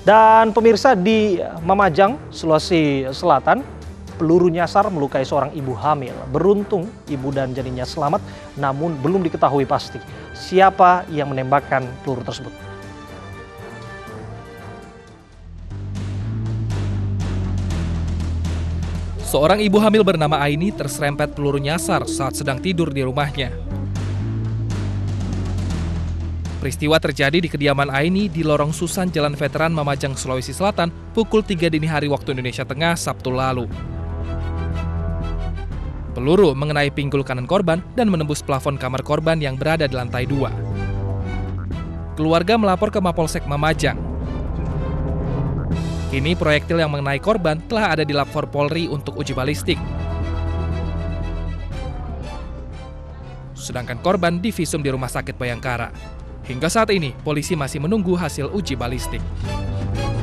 Dan pemirsa, di Mamajang, Sulawesi Selatan, peluru nyasar melukai seorang ibu hamil. Beruntung ibu dan janinnya selamat, namun belum diketahui pasti siapa yang menembakkan peluru tersebut. Seorang ibu hamil bernama Aini terserempet peluru nyasar saat sedang tidur di rumahnya. Peristiwa terjadi di kediaman Aini di lorong Susan Jalan Veteran Mamajang, Sulawesi Selatan pukul 3 dini hari waktu Indonesia Tengah Sabtu lalu. Peluru mengenai pinggul kanan korban dan menembus plafon kamar korban yang berada di lantai 2. Keluarga melapor ke Mapolsek Mamajang. Kini proyektil yang mengenai korban telah ada di Lab 4 Polri untuk uji balistik. Sedangkan korban divisum di Rumah Sakit Bayangkara. Hingga saat ini, polisi masih menunggu hasil uji balistik.